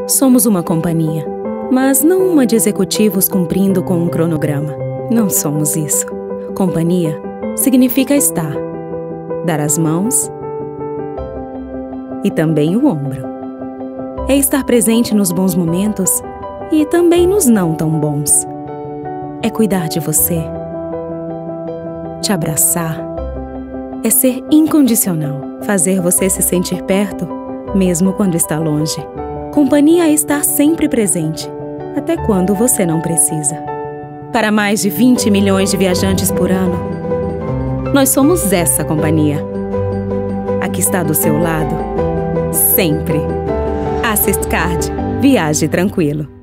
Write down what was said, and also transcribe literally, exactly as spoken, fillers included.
Somos uma companhia, mas não uma de executivos cumprindo com um cronograma. Não somos isso. Companhia significa estar, dar as mãos e também o ombro. É estar presente nos bons momentos e também nos não tão bons. É cuidar de você, te abraçar. É ser incondicional, fazer você se sentir perto, mesmo quando está longe. Companhia é estar sempre presente, até quando você não precisa. Para mais de vinte milhões de viajantes por ano, nós somos essa companhia. Aqui está do seu lado, sempre. Assist Card. Viaje tranquilo.